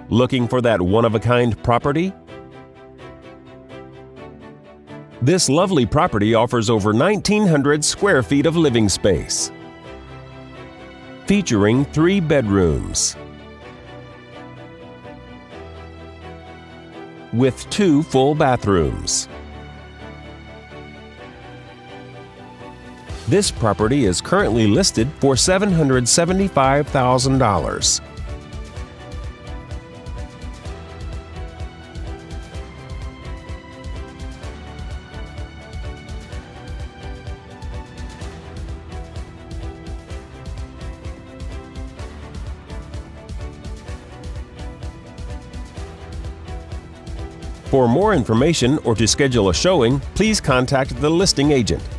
Looking for that one-of-a-kind property? This lovely property offers over 1,900 square feet of living space, featuring 3 bedrooms with 2 full bathrooms. This property is currently listed for $775,000. For more information or to schedule a showing, please contact the listing agent.